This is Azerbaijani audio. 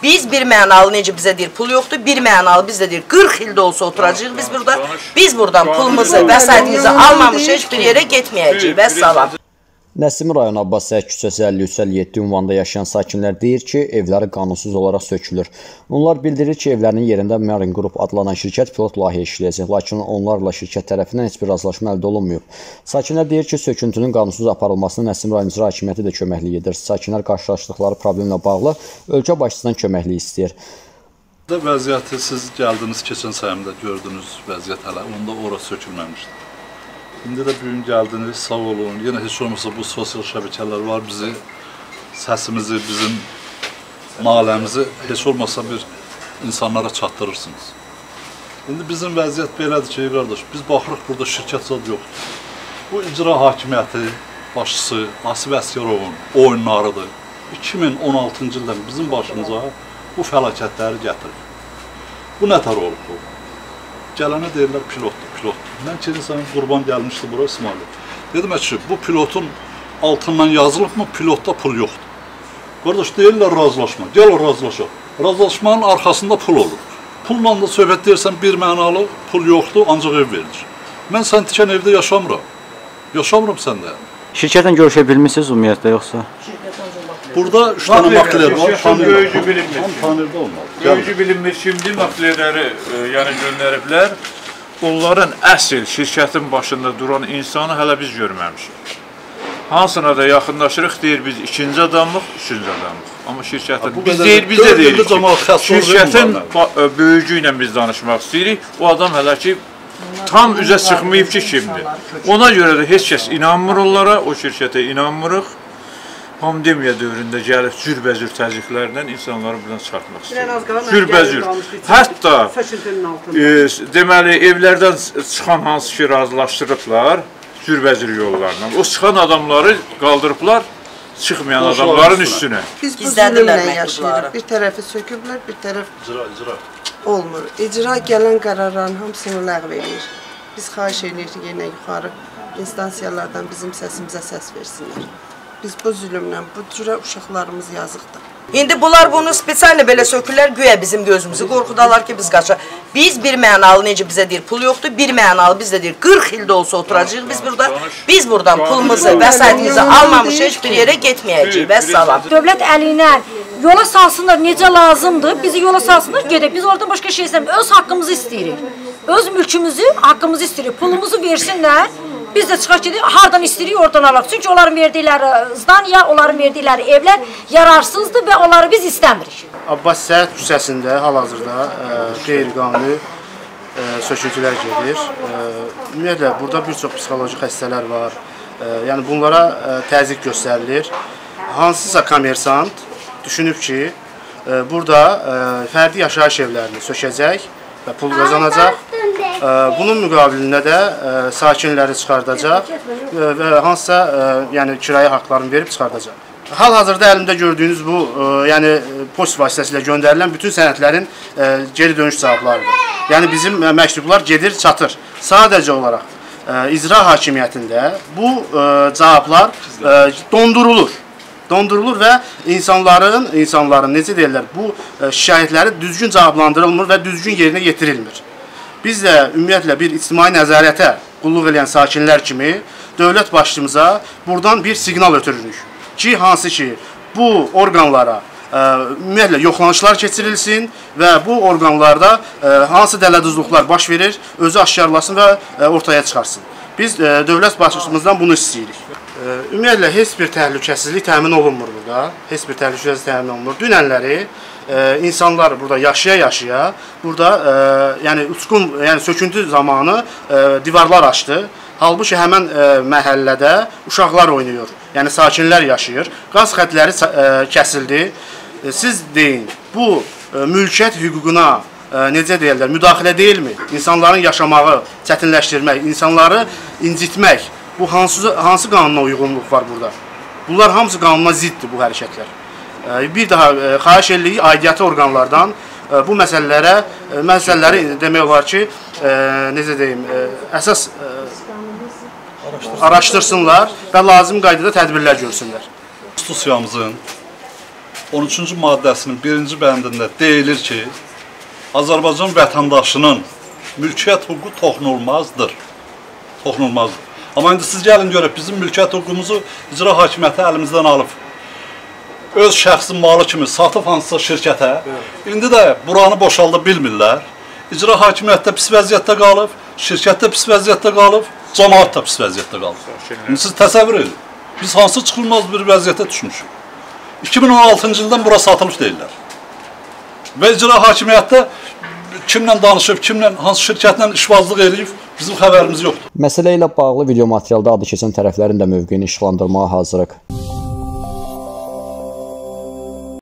Biz bir mənalı necə bizə deyir pul yoxdur, bir mənalı bizdə deyir 40 ildə olsa oturacağıq biz burada. Biz buradan pulumuzu, vəsaitimizi almamış heç bir yerə getməyəcəyik. Vəssalam. Nəsimi rayon Abbasiyyət küçəsi 53-57 ünvanda yaşayan sakinlər deyir ki, evləri qanunsuz olaraq sökülür. Onlar bildirir ki, evlərinin yerində Marine Group adlanan şirkət pilot layihə işləyəcək, lakin onlarla şirkət tərəfindən heç bir razılaşma əldə olunmuyub. Sakinlər deyir ki, söküntünün qanunsuz aparılmasına Nəsimi rayon icra hakimiyyəti də köməklik edir. Sakinlər qarşılaşdıqları problemlə bağlı ölkə başçısından köməklik istəyir. Vəziyyəti siz gəldiniz, keçən sayımda gördünüz vəziyyət hələ, onda ora sökülməmişdir. İndi də bugün gəldiniz, sağ olun. Yenə heç olmasa bu sosial şəbəkələr var, bizi, səsimizi, bizim naləmizi heç olmasa bir insanlara çatdırırsınız. İndi bizim vəziyyət belədir ki, qardaş, biz baxırıq burada şirkət zad yoxdur. Bu icra hakimiyyəti başçısı Asif Əsgərovun oyunlarıdır. 2016-cı ildən bizim başımıza bu fəlakətləri gətirir. Bu nətər olub bu? Gələnə deyirlər pilotdur, pilotdur. Mən keçən sənə qurban gəlmişdi bura İsmail. Dedim ki, bu pilotun altından yazılıb mı, pilotda pul yoxdur. Qardaş, deyirlər razılaşma, gəl o razılaşaq. Razılaşmanın arxasında pul olur. Pulla da söhbət deyirsən bir mənalı pul yoxdur, ancaq ev verilir. Mən sən tikən evdə yaşamıram. Yaşamıram səndə. Şirkətlə görüşə bilmişsiniz ümumiyyətlə yoxsa? Burada 3 dənə makler var, böyücü bilinmir. Tanrıda olmalı. Böyücü bilinmir, şimdi maklerləri yəni göndəriblər. Onların əsl şirkətin başında duran insanı hələ biz görməmişik. Hansına da yaxınlaşırıq, deyir biz ikinci adamlıq, üçüncü adamlıq. Amma şirkətin, biz deyir, biz də deyirik ki, şirkətin böyücü ilə biz danışmaq istəyirik. O adam hələ ki, tam üzə çıxmayıb ki, kimdir. Ona görə də heç kəs inanmır onlara, o şirkətə inanmırıq. Pandemiya dövründə gəlib cürbəcür təzyiqlərlə insanları buradan çıxartmaq istəyir. Cürbəcür. Hətta deməli, evlərdən çıxan hansı ki, razılaşdırıblar cürbəcür yollarla. O çıxan adamları qaldırıblar, çıxmayan adamların üstünə. Biz bu zülümlə yaşayırıq. Bir tərəfi söküblər, bir tərəf olmur. İcra gələn qərarların hamısını ləğv edir. Biz xahiş edirik yenə yuxarı instansiyalardan bizim səsimizə səs versinlər. Biz bu zülümlə, bu cürə uşaqlarımız yazıqdır. İndi bunlar bunu spesiallə belə sökürlər, güya bizim gözümüzü qorxudalar ki, biz qaçaq. Biz bir mənalı necə bizə deyir pul yoxdur, bir mənalı bizdə deyir 40 ildə olsa oturacağıq biz burada. Biz buradan pulumuzu, vəsaitimizi almamış heç bir yerə getməyəcəyik. Vəssalam. Dövlət əlinə yola salsınlar, necə lazımdır, bizi yola salsınlar, gedək. Biz oradan başqa şey istəmirik, öz haqqımızı istəyirik. Öz mülkümüzü, haqqımızı istəyirik. Pulumuzu versinlər. Biz də çıxaq gedək, hardan istəyirik, oradan alaq. Çünki onların verdikləri zdaniya, onların verdikləri evlər yararsızdır və onları biz istəmirik. Abbasiyyət küçəsində hal-hazırda qeyri-qanuni söküntülər gedir. Ümumiyyətlə, burada bir çox psixoloji xəstələr var. Yəni, bunlara təzyiq göstərilir. Hansısa kommersant düşünüb ki, burada fərdi yaşayış evlərini sökəcək və pul qazanacaq. Bunun müqabilində də sakinləri çıxardacaq və hansısa kirayə haqlarını verib çıxardacaq. Hal-hazırda əlimdə gördüyünüz bu post vasitəsilə göndərilən bütün sənədlərin geri dönüş cavablarıdır. Yəni bizim məktublar gedir, çatır. Sadəcə olaraq icra hakimiyyətində bu cavablar dondurulur və insanların necə deyirlər, bu şikayətləri düzgün cavablandırılmır və düzgün yerinə yetirilmir. Biz də ümumiyyətlə bir ictimai nəzarətə qulluq edən sakinlər kimi dövlət başçımıza buradan bir siqnal ötürürük ki, hansı ki bu orqanlara ümumiyyətlə yoxlanışlar keçirilsin və bu orqanlarda hansı dələduzluqlar baş verir, özü aşkarlasın və ortaya çıxarsın. Biz dövlət başçımızdan bunu istəyirik. Ümumiyyətlə, heç bir təhlükəsizlik təmin olunmur burada. Heç bir təhlükəsizlik təmin olunmur. Dünənləri insanlar burada yaşaya-yaşaya, burada söküntü zamanı divarlar açdı. Halbuki həmən məhəllədə uşaqlar oynayır, yəni sakinlər yaşayır. Qaz xətləri kəsildi. Siz deyin, bu mülkiyyət hüququna necə deyirlər, müdaxilə deyilmi? İnsanların yaşamağı çətinləşdirmək, insanları incitmək, bu hansı qanuna uyğunluq var burada? Bunlar hamısı qanuna ziddir bu hərəkətlər. Bir daha xahiş edirik aidiyyəti orqanlardan bu məsələləri demək olar ki, necə deyim, əsas araşdırsınlar və lazım qaydada tədbirlər görsünlər. Konstitusiyamızın 13-cü maddəsinin 1-ci bəndində deyilir ki, Azərbaycan vətəndaşının mülkiyyət hüququ toxunulmazdır. Toxunulmazdır. Amma indi siz gəlin görək, bizim mülkiyyət hüququmuzu icra hakimiyyəti əlimizdən alıb, öz şəxsi malı kimi satıb hansısa şirkətə, indi də buranı boşalda bilmirlər. İcra hakimiyyətdə pis vəziyyətdə qalıb, şirkətdə pis vəziyyətdə qalıb, cəmaət də pis vəziyyətdə qalıb. İndi siz təsəvvür edin, biz hansı çıxılmaz bir vəziyyətə düşmüşük. 2016-cı ildən bura satılmış deyirlər. Və icra hakimiyyətdə kimlə danışıb, kimlə, hansı şirkətlə işbazlıq edib, bizim xəbərimiz yoxdur. Məsələ ilə bağlı video materialda adı keçən tərəflərin də mövqeyini işıqlandırmağa hazırıq.